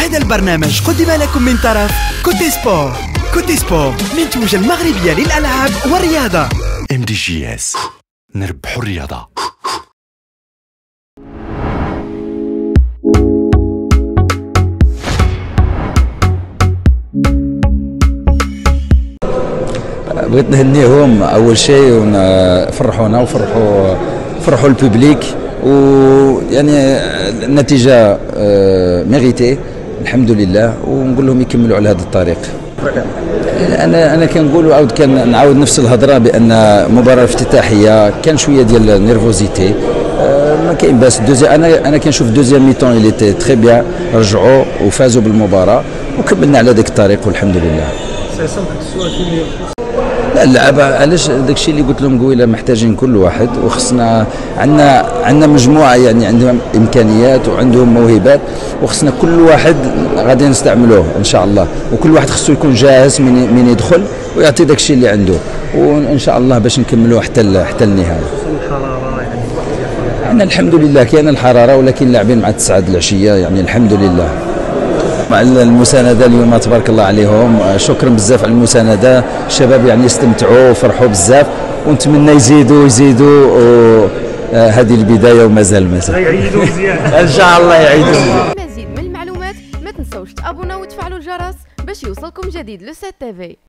هذا البرنامج قدم لكم من طرف كوتي سبور. كوتي سبور منتوجة المغربية للألعاب والرياضة. MDGS، نربحوا الرياضة. بغيت نهنيهم اول شيء ونفرحونا وفرحوا البوبليك، ويعني النتيجه ميغيتي الحمد لله، ونقول لهم يكملوا على هذا الطريق. انا كنقول عاود نعاود نفس الهضره بان مباراه افتتاحيه كان شويه ديال النيرفوزيتي، ما كاين باس. انا كنشوف دوزيام ميتون اللي تي تري بيان، رجعوا وفازوا بالمباراه وكملنا على ذاك الطريق والحمد لله. لا اللعابه علاش داكشي اللي قلت لهم قويله، محتاجين كل واحد، وخصنا عندنا مجموعه يعني عندهم امكانيات وعندهم موهبات، وخصنا كل واحد غادي نستعملوه ان شاء الله، وكل واحد خصو يكون جاهز من يدخل ويعطي داكشي اللي عنده، وان شاء الله باش نكملوه حتى النهايه. الحراره يعني انا الحمد لله كاينه الحراره، ولكن لاعبين مع 9 العشيه يعني الحمد لله. مع المساندة اليوم تبارك الله عليهم، شكرا بزاف على المساندة، الشباب يعني استمتعوا وفرحوا بزاف، ونتمنى يزيدوا هذه البداية ومازال يعيدوا مزيان ان شاء الله يعيدوا مزيان. مزيد من المعلومات ما تنسوش تابوناو وتفعلوا الجرس باش يوصلكم جديد لو 7 تي في.